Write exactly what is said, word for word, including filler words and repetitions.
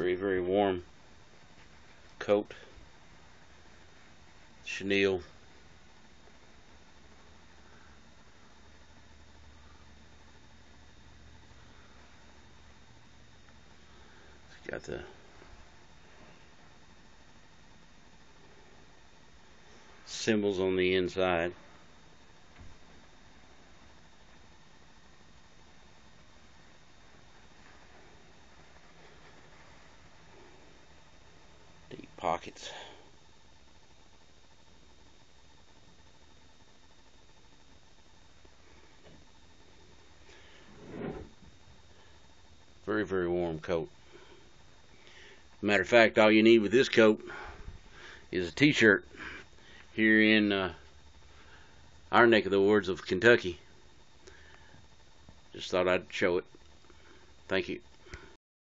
Very, very warm coat. Shinel. It's got the symbols on the inside. Deep pockets. Very, very warm coat. Matter of fact, all you need with this coat is a t-shirt here in uh, our neck of the woods of Kentucky. Just thought I'd show it. Thank you.